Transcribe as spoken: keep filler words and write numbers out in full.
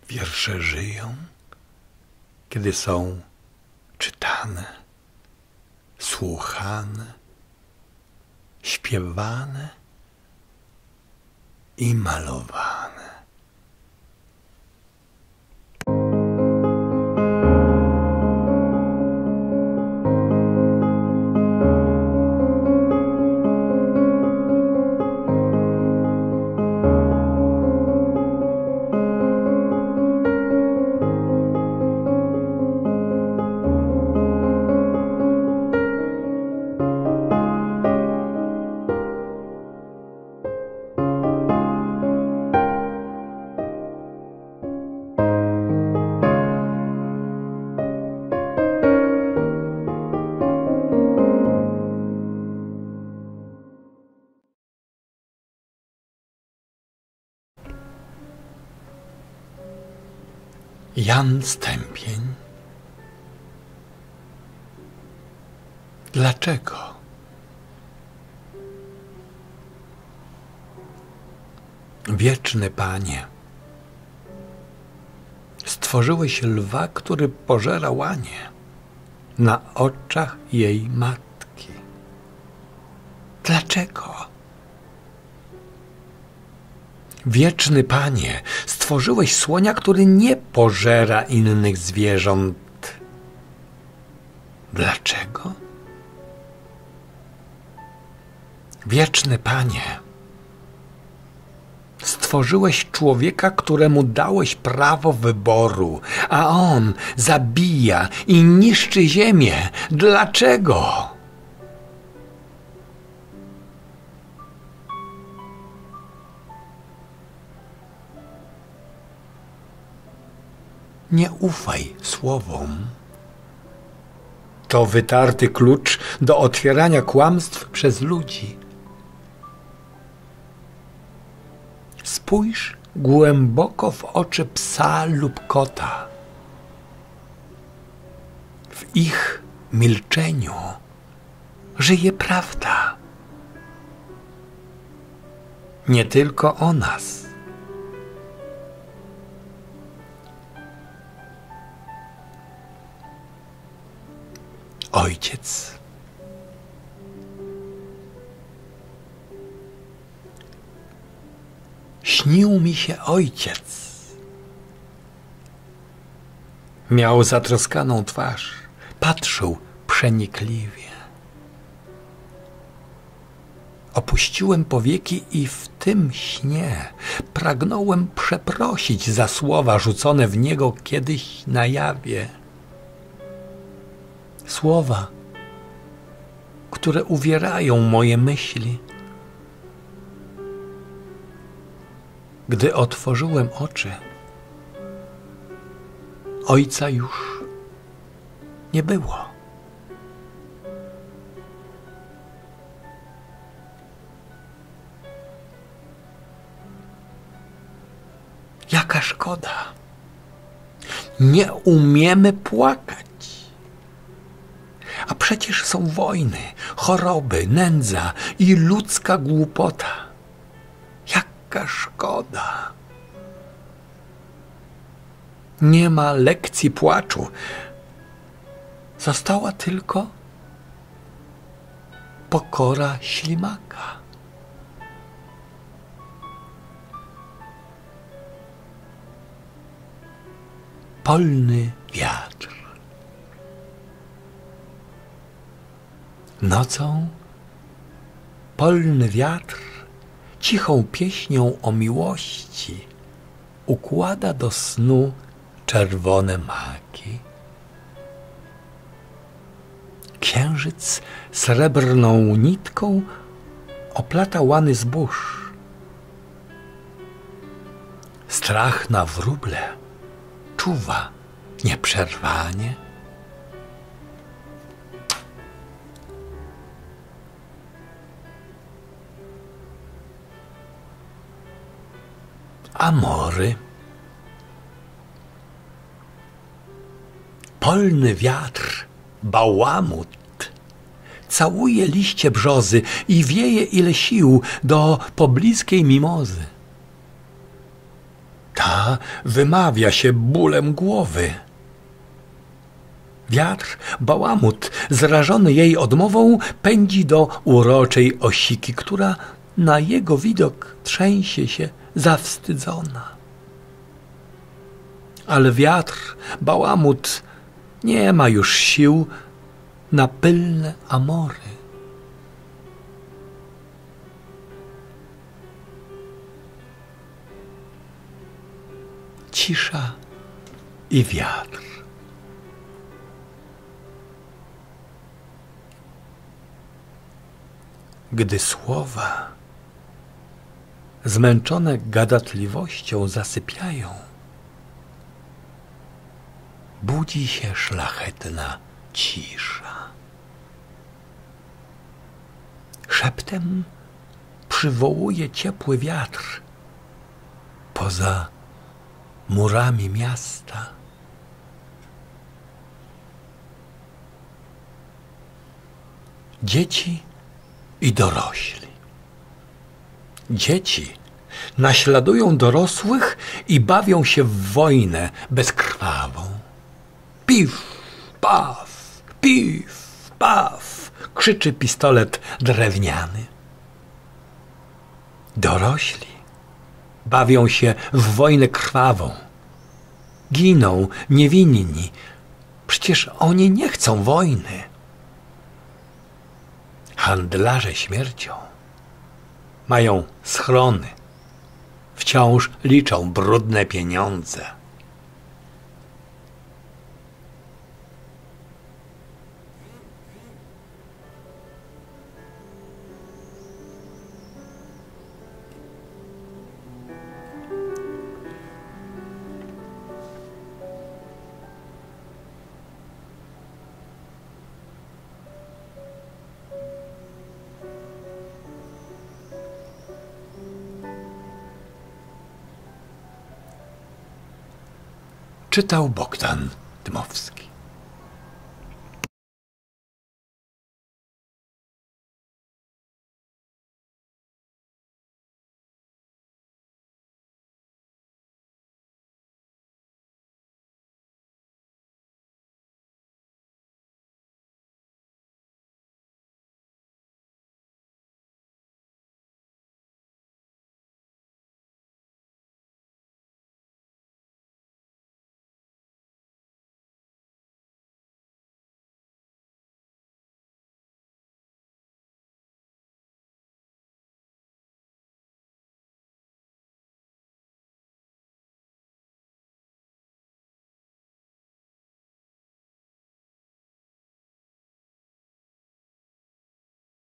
Wiersze żyją, kiedy są czytane, słuchane, śpiewane i malowane. Jan Stępień. Dlaczego? Wieczny Panie, stworzyłeś lwa, który pożera łanie na oczach jej matki. Dlaczego? Wieczny Panie, stworzyłeś słonia, który nie pożera innych zwierząt. Dlaczego? Wieczny Panie, stworzyłeś człowieka, któremu dałeś prawo wyboru, a on zabija i niszczy ziemię. Dlaczego? Nie ufaj słowom. To wytarty klucz do otwierania kłamstw przez ludzi. Spójrz głęboko w oczy psa lub kota. W ich milczeniu żyje prawda. Nie tylko o nas. Ojciec śnił mi się ojciec. Miał zatroskaną twarz, patrzył przenikliwie. Opuściłem powieki i w tym śnie pragnąłem przeprosić za słowa rzucone w niego kiedyś na jawie. Słowa, które uwierają moje myśli. Gdy otworzyłem oczy, ojca już nie było. Jaka szkoda! Nie umiemy płakać. A przecież są wojny, choroby, nędza i ludzka głupota. Jaka szkoda! Nie ma lekcji płaczu. Została tylko pokora ślimaka. Polny wiatr. Nocą polny wiatr cichą pieśnią o miłości układa do snu czerwone maki. Księżyc srebrną nitką oplata łany zbóż. Strach na wróble czuwa nieprzerwanie. Amory. Polny wiatr, bałamut, całuje liście brzozy i wieje ile sił do pobliskiej mimozy. Ta wymawia się bólem głowy. Wiatr, bałamut, zrażony jej odmową, pędzi do uroczej osiki, która na jego widok trzęsie się zawstydzona. Ale wiatr, bałamut nie ma już sił na pylne amory. Cisza i wiatr. Gdy słowa, zmęczone gadatliwością, zasypiają, budzi się szlachetna cisza. Szeptem przywołuje ciepły wiatr poza murami miasta. Dzieci i dorośli. Dzieci naśladują dorosłych i bawią się w wojnę bezkrwawą. Pif, paf, pif, paf, krzyczy pistolet drewniany. Dorośli bawią się w wojnę krwawą. Giną niewinni. Przecież oni nie chcą wojny. Handlarze śmiercią mają schrony. Wciąż liczą brudne pieniądze. Czytał Bogdan Dmowski.